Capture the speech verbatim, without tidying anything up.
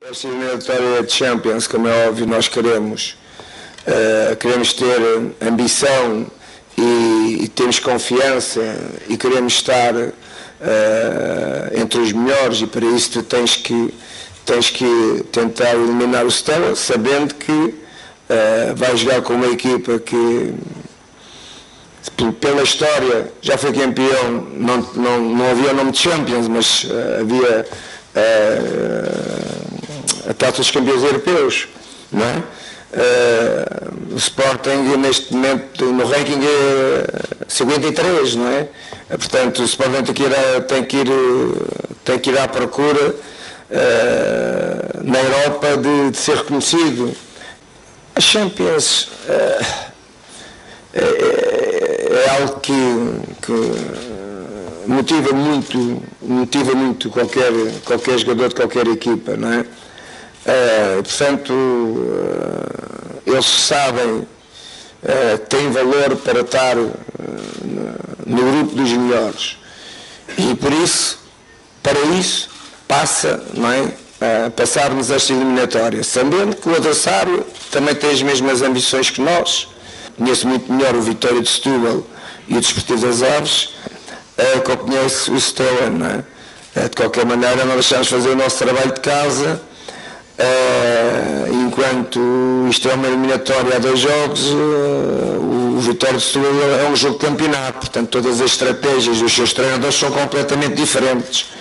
Esta eliminatória de Champions, como é óbvio, nós queremos, uh, queremos ter ambição e, e temos confiança e queremos estar uh, entre os melhores, e para isso tu tens que, tens que tentar eliminar o Steaua, sabendo que uh, vais jogar com uma equipa que, pela história, já foi campeão. Não, não, não havia o nome de Champions, mas uh, havia uh, a Taça dos Campeões Europeus, não é? Uh, o Sporting neste momento no ranking é cinquenta e três, não é? Uh, portanto o Sporting tem que ir, a, tem que ir, tem que ir à procura uh, na Europa de, de ser reconhecido. A Champions uh, é, é algo que, que motiva muito, motiva muito qualquer, qualquer jogador de qualquer equipa, não é? Uh, portanto, uh, eles sabem, uh, têm valor para estar uh, no grupo dos melhores, e por isso, para isso, passa, não é? Uh, passarmos esta eliminatória, sabendo que o adversário também tem as mesmas ambições que nós. Conheço muito melhor o Vitória de Setúbal e o Desportivo das Aves uh, que eu conheço o Steaua, não é? Uh, de qualquer maneira, nós deixamos fazer o nosso trabalho de casa. Uh, enquanto isto é uma eliminatória a dois jogos, uh, o Vitória de Setúbal é um jogo de campeonato, portanto todas as estratégias dos seus treinadores são completamente diferentes.